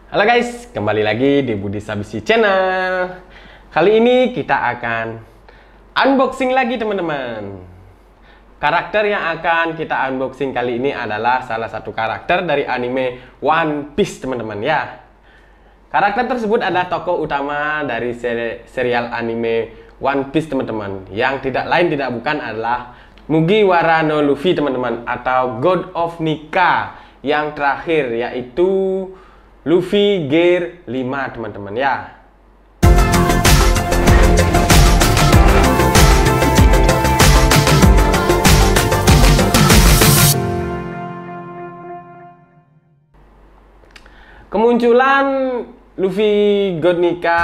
Halo guys, kembali lagi di Budi Sabisi Channel. Kali ini kita akan unboxing lagi teman-teman. Karakter yang akan kita unboxing kali ini adalah salah satu karakter dari anime One Piece teman-teman ya. Karakter tersebut adalah tokoh utama dari serial anime One Piece teman-teman. Yang tidak lain tidak bukan adalah Mugiwara no Luffy teman-teman, atau God of Nika yang terakhir, yaitu Luffy Gear 5 teman-teman ya. Kemunculan Luffy God Nika.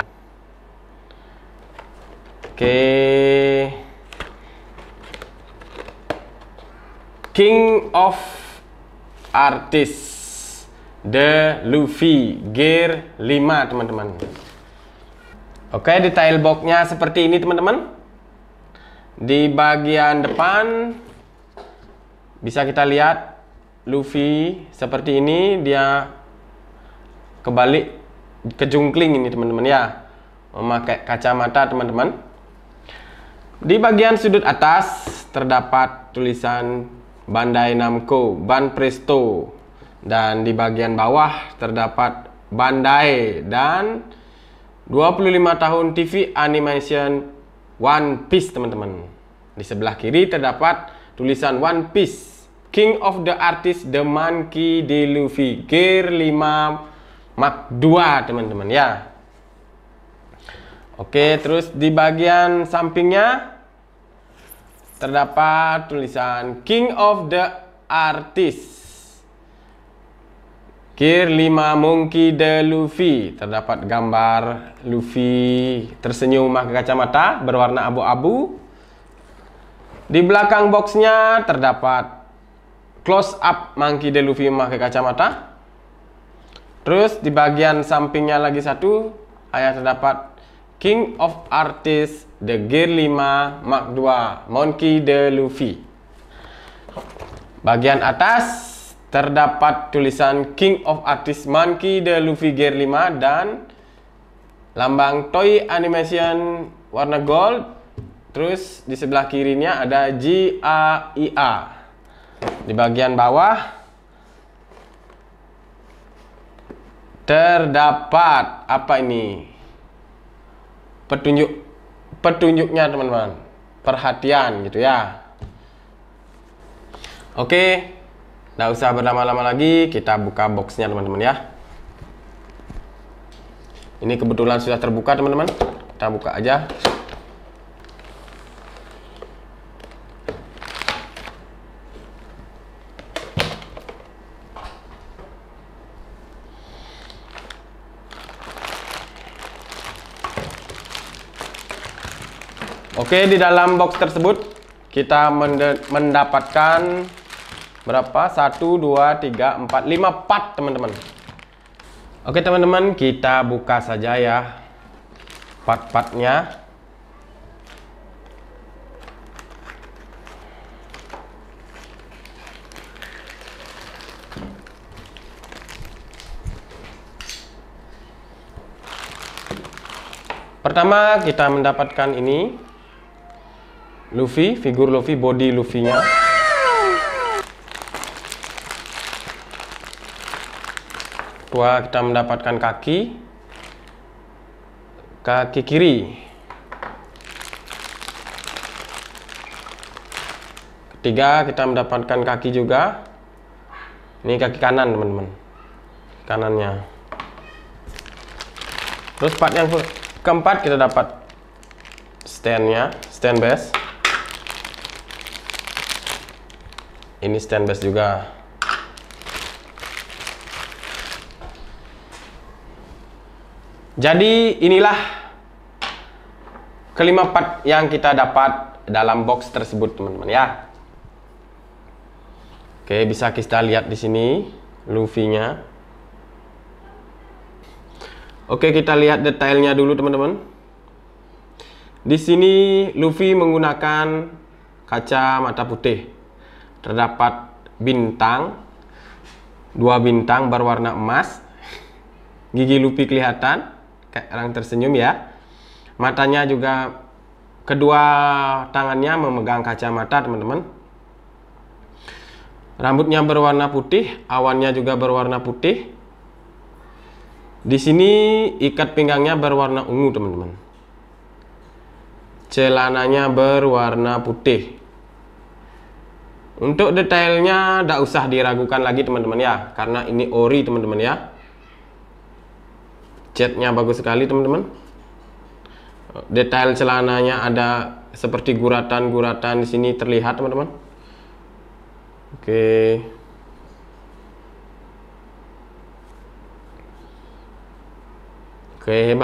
King of Artists The Luffy Gear 5 teman-teman. Oke, detail boxnya seperti ini teman-teman. Di bagian depan bisa kita lihat Luffy seperti ini, dia kebalik kejungkling ini teman-teman ya, memakai kacamata teman-teman. Di bagian sudut atas terdapat tulisan Bandai Namco Ban Presto, dan di bagian bawah terdapat Bandai dan 25 tahun TV Animation One Piece teman-teman. Di sebelah kiri terdapat tulisan One Piece King of the Artist The Monkey D. Luffy Gear 5 Mark 2 teman-teman ya. Oke, terus di bagian sampingnya terdapat tulisan King of the Artist Gear 5 Monkey D. Luffy. Terdapat gambar Luffy tersenyum memakai kacamata berwarna abu-abu. Di belakang boxnya terdapat close up Monkey D. Luffy memakai kacamata. Terus di bagian sampingnya lagi satu, terdapat King of Artists The Gear 5 Mark 2 Monkey D. Luffy. Bagian atas terdapat tulisan King of Artists Monkey D. Luffy Gear 5 dan lambang Toei Animation warna gold. Terus di sebelah kirinya ada GAIA. Di bagian bawah terdapat apa ini? Petunjuknya teman-teman. Perhatian gitu ya. Oke, nggak usah berlama-lama lagi, kita buka boxnya teman-teman ya. Ini kebetulan sudah terbuka teman-teman. Kita buka aja. Oke, di dalam box tersebut kita mendapatkan berapa? 1, 2, 3, 4, 5 part teman-teman. Oke teman-teman, kita buka saja ya part-partnya. Pertama kita mendapatkan ini Luffy, figur Luffy, body Luffy-nya. Kedua kita mendapatkan kaki kiri. Ketiga kita mendapatkan kaki juga. Ini kaki kanan teman-teman, kanannya. Terus part yang keempat kita dapat stand-nya, stand base. Ini stand base juga. Jadi inilah kelima part yang kita dapat dalam box tersebut teman-teman ya. Oke, bisa kita lihat di sini Luffy-nya. Oke, kita lihat detailnya dulu teman-teman. Di sini Luffy menggunakan kacamata putih. Terdapat bintang, 2 bintang berwarna emas. Gigi Luffy kelihatan, kayak orang tersenyum ya. Matanya juga, kedua tangannya memegang kacamata teman-teman. Rambutnya berwarna putih, awannya juga berwarna putih. Di sini ikat pinggangnya berwarna ungu teman-teman. Celananya berwarna putih. Untuk detailnya tidak usah diragukan lagi teman-teman ya, karena ini ori teman-teman ya. Catnya bagus sekali teman-teman. Detail celananya ada seperti guratan-guratan di sini terlihat teman-teman. Oke. Oke,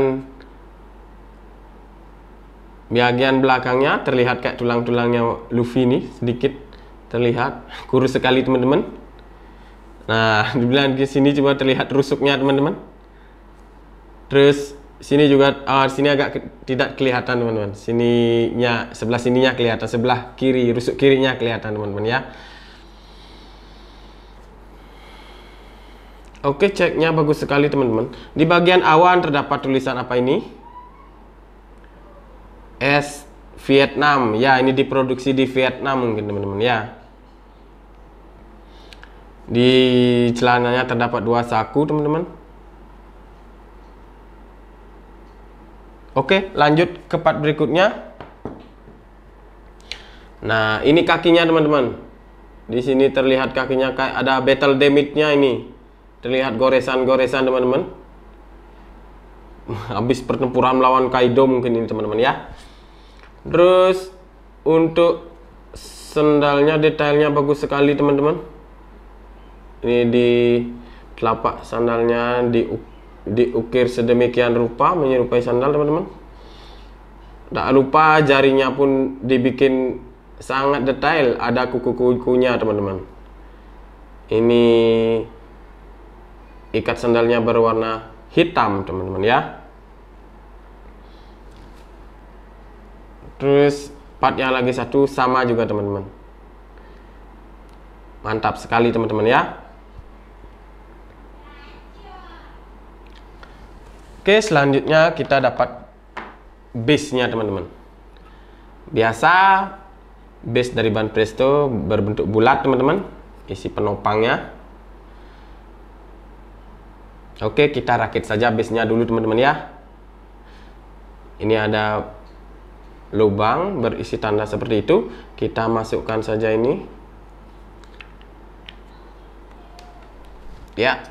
bagian belakangnya terlihat kayak tulang-tulangnya Luffy nih, sedikit terlihat kurus sekali teman-teman. Nah, di belakang sini coba terlihat rusuknya teman-teman. Terus sini juga, sini agak tidak kelihatan teman-teman. Sininya, sebelah sininya kelihatan, sebelah kiri, rusuk kirinya kelihatan teman-teman ya. Oke, ceknya bagus sekali teman-teman. Di bagian awan terdapat tulisan apa ini? Es Vietnam. Ya, ini diproduksi di Vietnam mungkin teman-teman ya. Di celananya terdapat 2 saku teman-teman. Oke, lanjut ke part berikutnya. Nah, ini kakinya teman-teman. Di sini terlihat kakinya kayak ada battle damage-nya ini. Terlihat goresan-goresan teman-teman. Habis pertempuran melawan Kaido mungkin ini teman-teman ya. Terus untuk sendalnya detailnya bagus sekali teman-teman. Ini di telapak sandalnya diukir sedemikian rupa menyerupai sandal teman-teman. Tak lupa jarinya pun dibikin sangat detail, ada kuku-kukunya teman-teman. Ini ikat sandalnya berwarna hitam teman-teman ya. Terus partnya lagi satu sama juga teman-teman. Mantap sekali teman-teman ya. Oke, selanjutnya kita dapat base-nya teman-teman. Biasa base dari ban Presto berbentuk bulat teman-teman, isi penopangnya. Oke, kita rakit saja base-nya dulu teman-teman ya. Ini ada lubang berisi tanda seperti itu. Kita masukkan saja ini. Ya.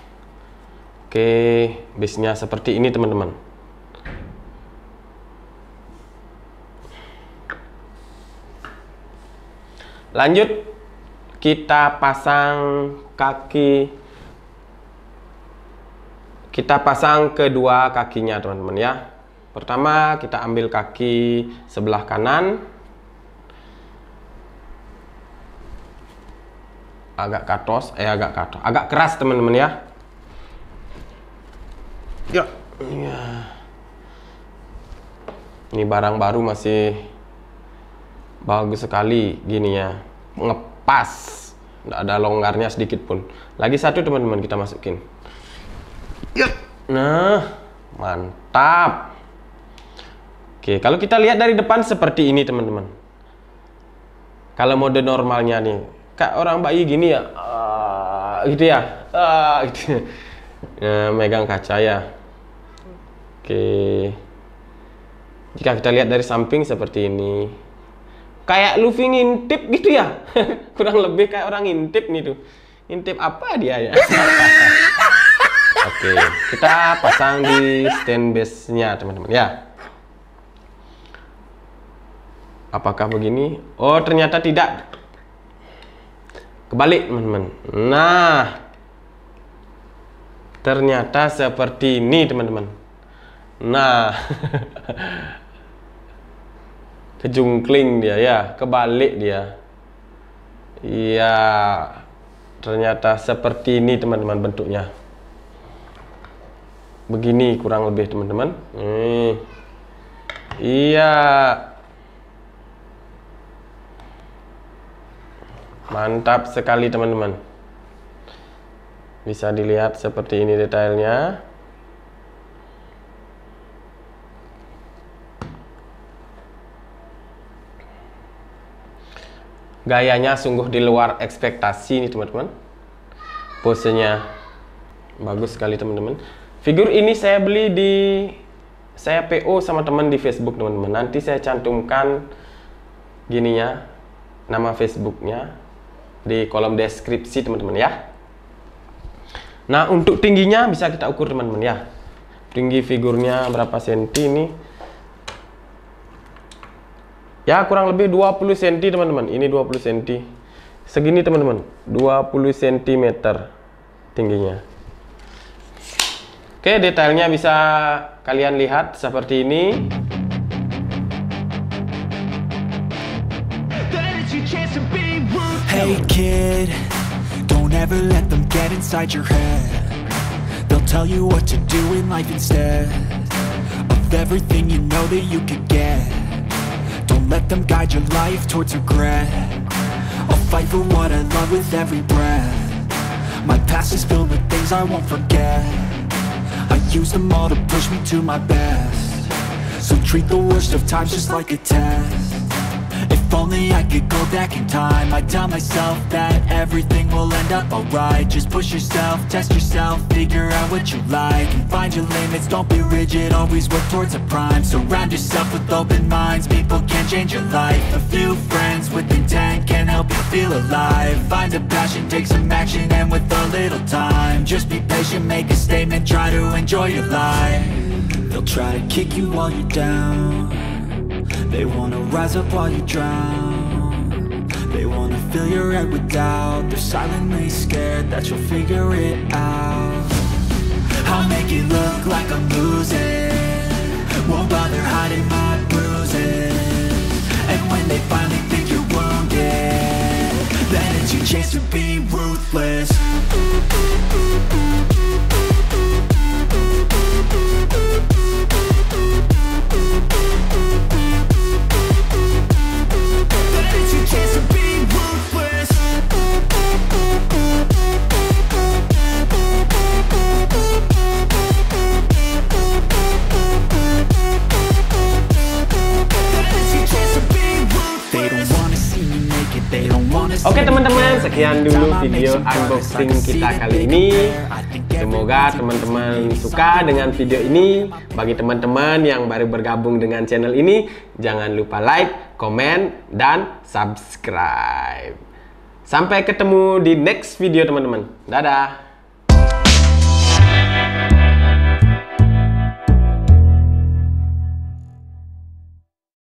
Oke, base-nya seperti ini teman-teman. Lanjut, kita pasang kaki. Kita pasang kedua kakinya teman-teman ya. Pertama kita ambil kaki sebelah kanan. Agak keras teman-teman ya. Ya. Ini barang baru masih bagus sekali gini ya. Ngepas. Tidak ada longgarnya sedikit pun. Lagi satu teman-teman kita masukin. Ya. Nah, mantap. Oke, kalau kita lihat dari depan seperti ini teman-teman. Kalau mode normalnya nih, kayak orang bayi gini ya, gitu ya, gitu. Ya, megang kaca ya. Oke, jika kita lihat dari samping seperti ini, kayak Luffy ngintip gitu ya. Kurang lebih kayak orang ngintip nih tuh. Ngintip apa dia ya? Oke, kita pasang di stand base-nya teman-teman ya. Apakah begini? Oh, ternyata tidak. Kebalik teman-teman. Nah, ternyata seperti ini teman-teman. Nah, kejungkling dia ya, kebalik dia. Iya, ternyata seperti ini teman-teman bentuknya. Begini kurang lebih teman-teman. Iya. Mantap sekali teman-teman. Bisa dilihat seperti ini detailnya. Gayanya sungguh di luar ekspektasi nih teman-teman. Posenya bagus sekali teman-teman. Figur ini saya beli saya PO sama teman di Facebook teman-teman. Nanti saya cantumkan gininya, nama Facebooknya di kolom deskripsi teman-teman ya. Nah, untuk tingginya bisa kita ukur teman-teman ya. Tinggi figurnya berapa senti ini? Ya, kurang lebih 20 cm teman-teman. Ini 20 cm. Segini teman-teman, 20 cm tingginya. Oke, detailnya bisa kalian lihat seperti ini. Hey kid, don't ever let them get inside your head. They'll tell you what to do in life instead of everything you know that you could get. Don't let them guide your life towards regret. I'll fight for what I love with every breath. My past is filled with things I won't forget. I use them all to push me to my best. So treat the worst of times just like a test. If only I could go back in time, I'd tell myself that everything will end up alright. Just push yourself, test yourself, figure out what you like, and find your limits, don't be rigid, always work towards a prime. Surround yourself with open minds, people can change your life. A few friends with intent can help you feel alive. Find a passion, take some action, and with a little time, just be patient, make a statement, try to enjoy your life. They'll try to kick you while you're down. They wanna rise up while you drown. They wanna fill your head with doubt. They're silently scared that you'll figure it out. I'll make it look like I'm losing, won't bother hiding my bruises. And when they finally think you're wounded, then it's your chance to be ruthless. Oke teman-teman, sekian dulu video unboxing kita kali ini. Semoga teman-teman suka dengan video ini. Bagi teman-teman yang baru bergabung dengan channel ini, jangan lupa like, komen, dan subscribe. Sampai ketemu di next video teman-teman. Dadah.